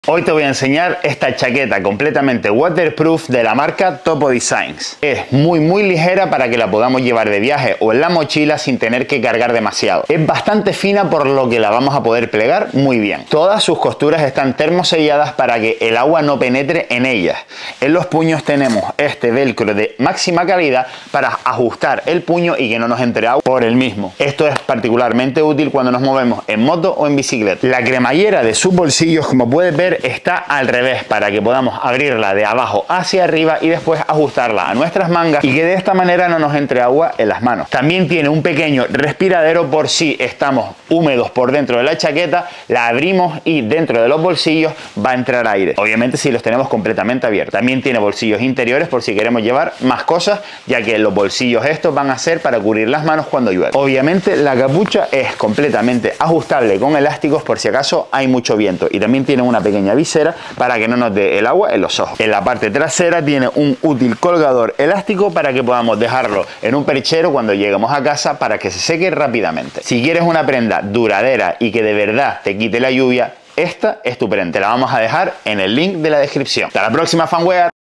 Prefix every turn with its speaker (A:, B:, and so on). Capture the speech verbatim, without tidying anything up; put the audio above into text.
A: Hoy te voy a enseñar esta chaqueta completamente waterproof de la marca Topo Designs. Es muy muy ligera para que la podamos llevar de viaje o en la mochila sin tener que cargar demasiado. Es bastante fina por lo que la vamos a poder plegar muy bien. Todas sus costuras están termoselladas para que el agua no penetre en ellas. En los puños tenemos este velcro de máxima calidad para ajustar el puño y que no nos entre agua por el mismo. Esto es particularmente útil cuando nos movemos en moto o en bicicleta. La cremallera de sus bolsillos, como puedes ver, está al revés para que podamos abrirla de abajo hacia arriba y después ajustarla a nuestras mangas y que de esta manera no nos entre agua en las manos. También tiene un pequeño respiradero por si estamos húmedos por dentro de la chaqueta, la abrimos y dentro de los bolsillos va a entrar aire. Obviamente si los tenemos completamente abiertos. También tiene bolsillos interiores por si queremos llevar más cosas, ya que los bolsillos estos van a ser para cubrir las manos cuando llueve. Obviamente la capucha es completamente ajustable con elásticos por si acaso hay mucho viento, y también tiene una pequeña visera para que no nos dé el agua en los ojos. En la parte trasera tiene un útil colgador elástico para que podamos dejarlo en un perchero cuando lleguemos a casa para que se seque rápidamente. Si quieres una prenda duradera y que de verdad te quite la lluvia, esta es tu prenda. Te la vamos a dejar en el link de la descripción. Hasta la próxima, fanwear.